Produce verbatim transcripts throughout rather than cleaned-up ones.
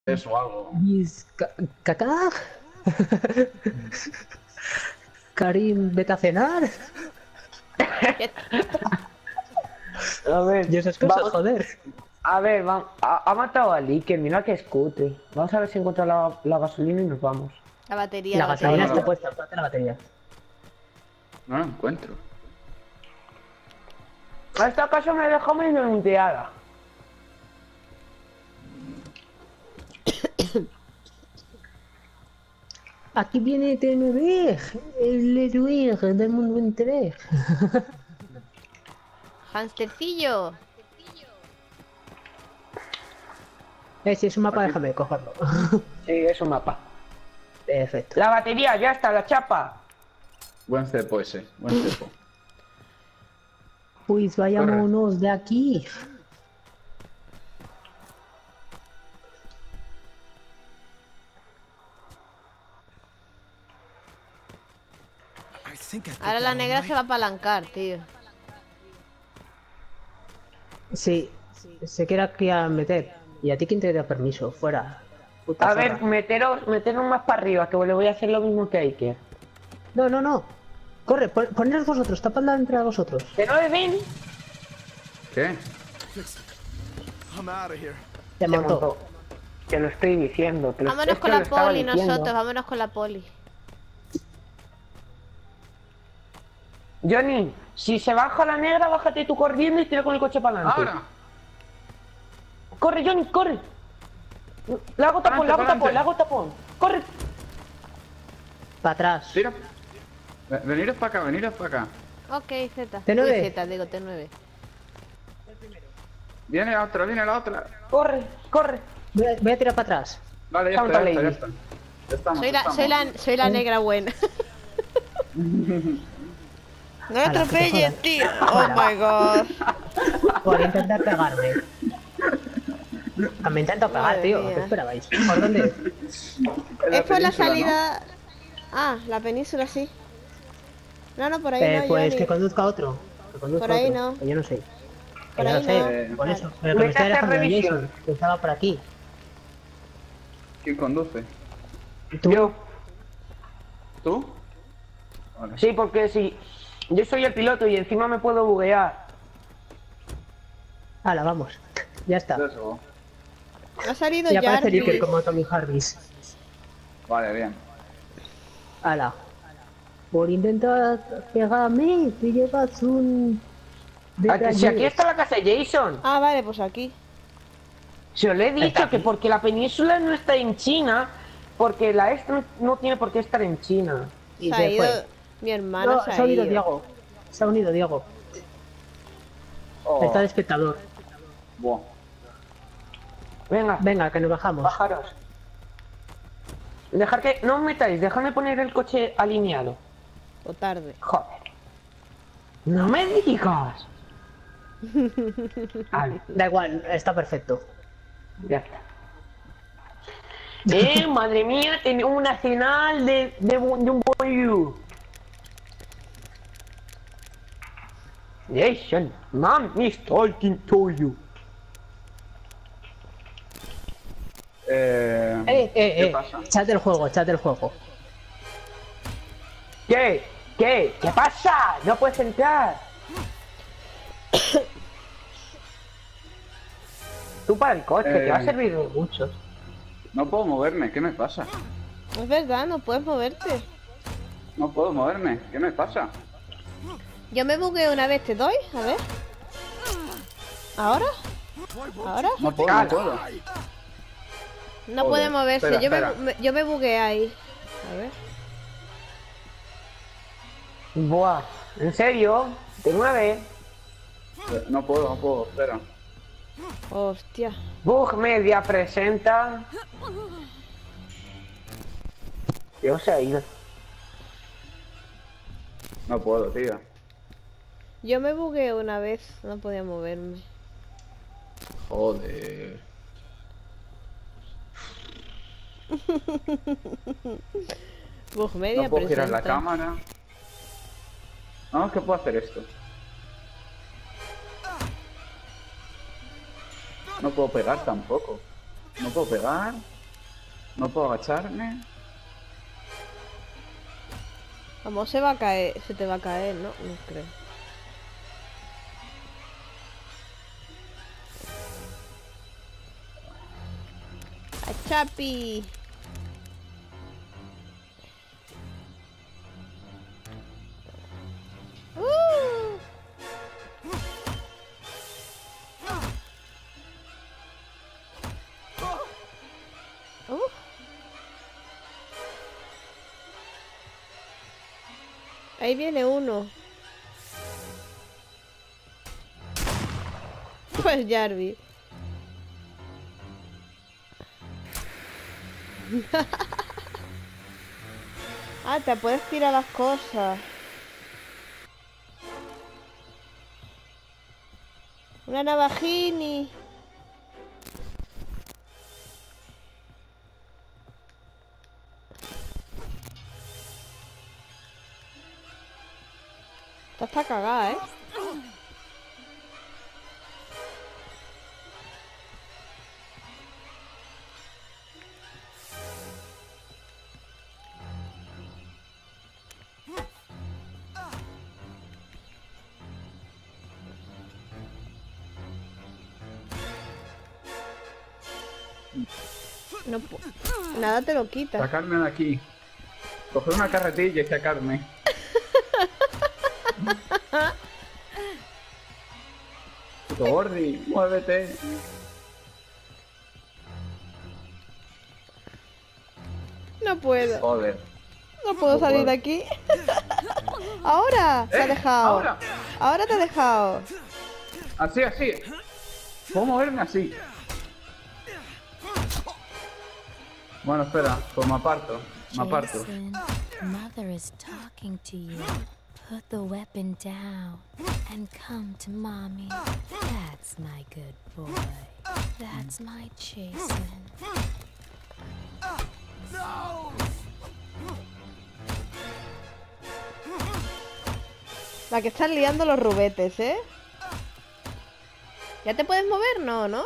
Eso, algo. Mis ca- ¿Caca? Karim, vete a cenar. A ver, Y esas cosas, vamos, joder. a ver, va- ha, ha matado a Licker, mira que escute. Vamos a ver si encuentra la, la gasolina y nos vamos. La batería, La la gasolina batería. está puesta, ponte la batería. No lo encuentro. A esta casa me dejó medio enteada. Aquí viene T nueve, el héroe del mundo entero. Hamstercillo. Eh, si es un mapa, déjame cogerlo. Sí, es un mapa. Perfecto. La batería, ya está, la chapa. Buen cepo ese, buen cepo. Pues vayámonos de aquí. Ahora la negra se va a apalancar, tío. Sí, se quiere aquí a meter. ¿Y a ti quién te da permiso? Fuera. Puta A zorra. ver, meteros, meteros más para arriba, que le voy a hacer lo mismo que a Iker. No, no, no. Corre, pon- poneros vosotros, tapadla entre vosotros. ¿Que no le ven? ¿Qué? Te montó. Te lo estoy diciendo. Te lo, Vámonos es con que lo la estaba poli diciendo. nosotros, vámonos con la poli. Johnny, si se baja la negra, bájate tú corriendo y tira con el coche para adelante. ¡Ahora! Corre, Johnny, corre. Le hago tapón, le hago Pa'lante, tapón, le hago tapón. Corre. Para atrás. Tira. Ve- Veniros para acá, veniros para acá. Ok, Z. T nueve. Uy, Z, digo T nueve. Viene la otra, viene la otra. Corre, corre. Voy a, voy a tirar para atrás. Vale, ya Santa está, ya está, ya Lady. está. Ya estamos, Soy ya la, estamos. soy la, soy la negra buena. No me A la atropelles, puta tío. Oh my god. Por intentar pegarme. Ah, me intento pegar, Madre tío. mía. ¿Qué esperabais? ¿Por dónde es? En Es por la península, salida. Ah, la península sí. No, no, por ahí Eh, no, pues Johnny. que conduzca otro. Que conduzca Por ahí otro, no. que yo no sé. Que Por yo ahí no sé, no. por Vale. eso. Pero que me Vete estoy a hacer alejando de revisión. Jason, que estaba por aquí. ¿no? ¿Quién conduce? ¿Tú? Yo. ¿Tú? Vale. Sí, porque si yo soy el piloto y encima me puedo buguear. Hala, vamos. Ya está. Eso. Ha salido Ya aparece Jarvis. Licker como Tommy Jarvis. Vale, bien. Hala. Por intentar pegarme, te llevas un... Aquí- si aquí está la casa de Jason. Ah, vale, pues aquí. Se os lo he Ahí está. dicho que porque la península no está en China, porque la este no, no tiene por qué estar en China. Y Se ha se ido. fue. Mi hermana No, se, se ha unido ido. Diego. Se ha unido Diego. Oh, Está de espectador. buah. Venga, Venga, que nos bajamos. bajaros. Dejar que... No os metáis, dejadme poner el coche alineado. O tarde. Joder. No me digas. Vale, Da igual, está perfecto. ya está. Eh, madre mía, tenía una señal de, de, bu- de un pollo. Jason, mom is talking to you. Eh, Eh, eh, ¿Qué eh. pasa? Chat del juego, chat del juego. ¿Qué? ¿Qué? ¿Qué pasa? No puedes entrar. Tú para el coche, te va a Eh. servir de mucho. No puedo moverme, ¿qué me pasa? Es verdad, no puedes moverte. No puedo moverme, ¿qué me pasa? Yo me bugué una vez, ¿te doy? A ver. ¿Ahora? ¿Ahora? No puedo, no puedo. No Joder, puede moverse. espera, yo, me, espera. me- yo me bugué ahí. A ver. Buah, ¿en serio? ¿De nueve? Eh, No puedo, no puedo, espera. Hostia. Bug Media presenta... Dios se ha ido. No puedo, tío. Yo me bugué una vez. No podía moverme. Joder. Bug media No puedo girar la presenta. cámara. No, es que puedo hacer esto. No puedo pegar tampoco. No puedo pegar. No puedo agacharme. Vamos, se va a caer, se te va a caer, ¿no? No creo. ¡A Chapi! ¡Uh! ¡Uh! Ahí viene uno. Pues Jarvis. Ah, te puedes tirar las cosas. Una navajini. Esta está cagada, ¿eh? No pu- Nada te lo quita. Sacarme de aquí. Coger una carretilla y sacarme. Puto Gordi, muévete. No puedo. Joder. No puedo salir de aquí. Ahora te ha ¿Eh? dejado. Ahora. Ahora te ha dejado. Así, así. Puedo moverme así. Bueno, espera, pues me aparto. Me aparto. Jason, Mother is talking to you. Put the weapon down and come to Mommy. That's my good boy. That's my Jason. La que están liando los rubetes, ¿eh? ¿Ya te puedes mover? No, ¿no?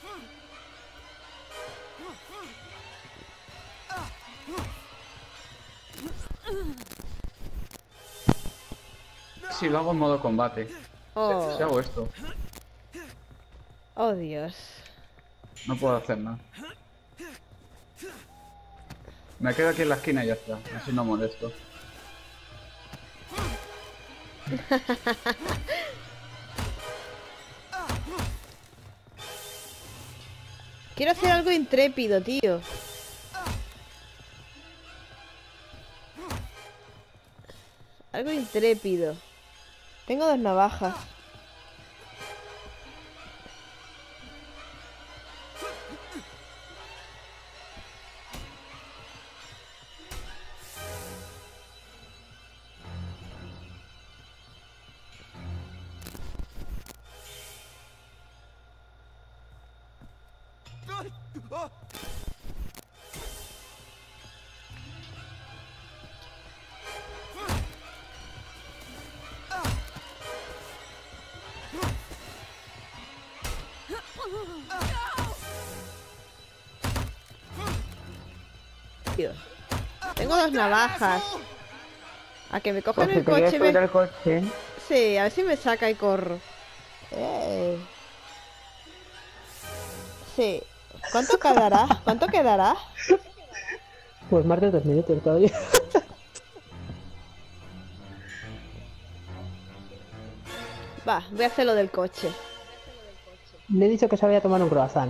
Si lo hago en modo combate. Oh, Si hago esto, oh Dios. no puedo hacer nada. Me quedo aquí en la esquina y ya está. Así no molesto. Quiero hacer algo intrépido, tío. Algo intrépido. Tengo dos navajas. Tío. Tengo dos navajas. A que me cojan Pues el te querías coche. Me... subir al coche. Sí, a ver si me saca y corro. Eh. Sí. ¿Cuánto quedará? ¿Cuánto quedará? Pues más de dos minutos todavía. Va, voy a hacer lo del coche. Le he dicho que se vaya a tomar un croissant.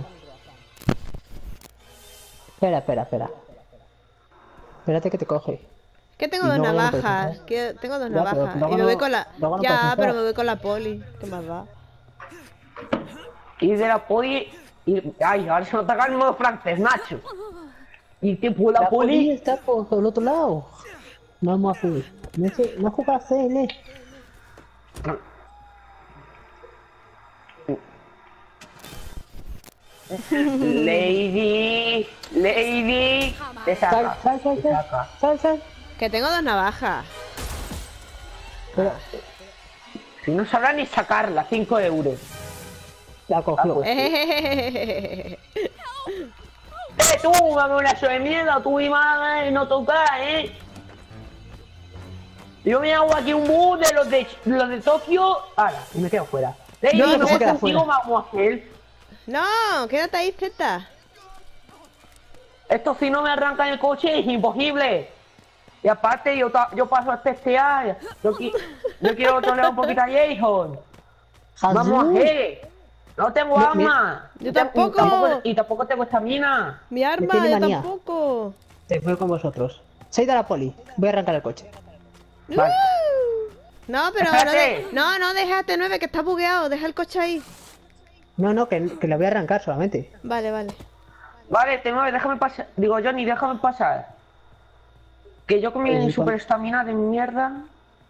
Espera, espera, espera. Espérate que te coge. Que tengo Y dos luego ya no puedes navajas. entrar. Que tengo dos Ya, pero navajas. luego Y me voy no- con la. luego no Ya, puedes entrar. pero me voy con la poli. ¿Qué más da? Y de la poli. Y... Ay, ahora se me ataca el modo francés, Nacho. Y tipo la, La poli poli. está por, por el otro lado. No vamos a subir. No sé, no juega C L. Lady. Lady. Te Sal, saca. sal, sal, Te sal. saca. Sal, sal. Que tengo dos navajas. Pero Si no sabrá ni sacarla, cinco euros. la cogió. Ah, pues. Ejejejejeje. Eh, tú, dame una de mierda, tú y madre, no tocas, eh. Yo me hago aquí un bus de los de los de Tokio. Ahora, y me quedo fuera. De ahí, No, no no, se queda contigo fuera. vamos a hacer. No, quédate ahí, Z. Esto si no me arrancan el coche es imposible. Y aparte yo, ta- yo paso a testear. Yo, qui- yo quiero trolear un poquito a Jason. Vamos a hacer. No tengo Mi- mi- arma. Yo Y ta- y tampoco. tampoco. Y tampoco tengo estamina. Mi arma, tiene yo manía. tampoco. Te voy con vosotros. Se ha ido a la poli. Voy a arrancar el coche. Vale. Uh. No, pero no, Espérate. de- no, no, déjate nueve que está bugueado. Deja el coche ahí. No, no, que, que la voy a arrancar solamente. Vale, vale. Vale, te mueves, déjame pasar. Digo, Johnny, déjame pasar. Que yo con mi Eh, super estamina de mierda.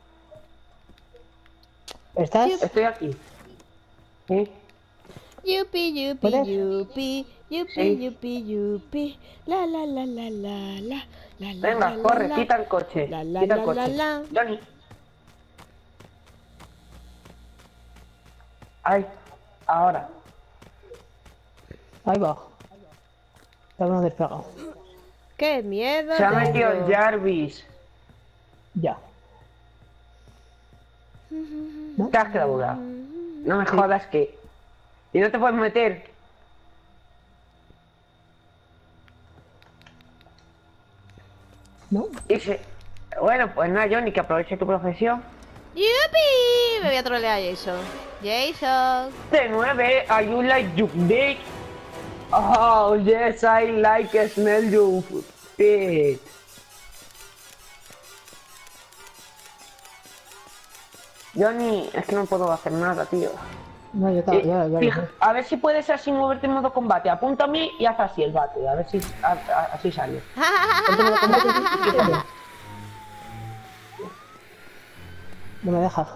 ¿Estás? Estoy aquí. ¿Sí? Yupi, yupi, ¿Puedes? yupi, yupi, Sí. yupi, yupi. La, la, la, la, la, la, la, la, Venga, la, corre, la, quita el coche. La, la, Quita el la, coche. la, la. Johnny. Ay, ahora. Ahí va. Está uno despegado. Qué miedo. Se ha metido el tengo. Jarvis. Ya. ¿No? Te has quedado bugueado. No me jodas que. Y no te puedes meter. ¿No? Y se- Bueno, pues nada, Johnny, que aproveche tu profesión. Yupi. Me voy a trolear a Jason. Jason. De nueve, are you like you dick? Oh, yes, I like smell you feet. Johnny, es que no puedo hacer nada, tío. No, yo ta- Eh, ya, ya lo fija- sé. a ver si puedes así moverte en modo combate. Apunta a mí y haz así el bate. A ver si a- a- así sale. Ponte en modo combate y quítate. No me deja.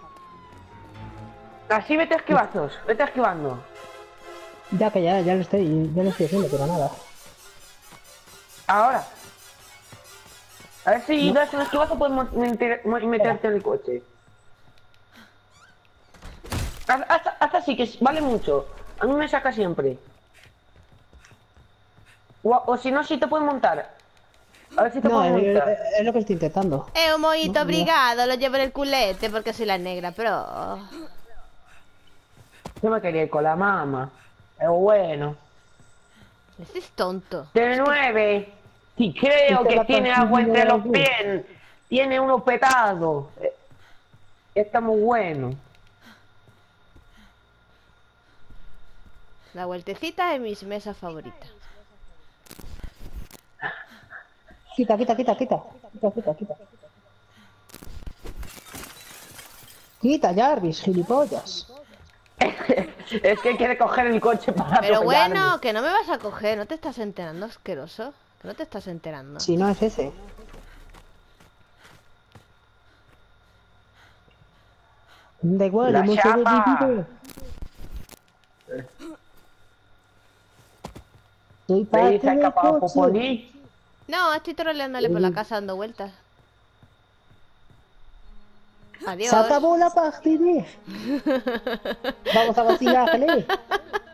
Así vete esquivazos, vete esquivando. Ya que ya, ya lo estoy, ya lo estoy haciendo, pero nada. Ahora. A ver si das un esquivazo puedes mo- meter- mo- meterte en el coche. Haz, haz- haz así, que vale mucho. A mí me saca siempre. O, o si no, si te puedes montar. A ver si te No, puedes es, montar. es- es lo que estoy intentando. Es un mojito No, no. obrigado, lo llevo en el culete porque soy la negra, pero... Yo me quería ir con la mamá. Pero bueno. Este es tonto. De nueve. Y creo Esta es que la tiene partida agua entre de los algún. pies. Tiene uno petado. Eh, Está muy bueno. La vueltecita es mis mesas favoritas. Quita, quita, quita, quita. Quita, quita, quita. Quita, Jarvis, gilipollas. Es que quiere coger el coche para Pero atropellarme. bueno, que no me vas a coger, ¿no te estás enterando, asqueroso? Que no te estás enterando. Si no es ese. Da igual, La hemos chapa. sobrevivido. Soy Sí, parte se ha del escapado coche. Popolí. No, estoy troleándole por la casa dando vueltas. Adiós. Se acabó la partida. Vamos a vacilarle.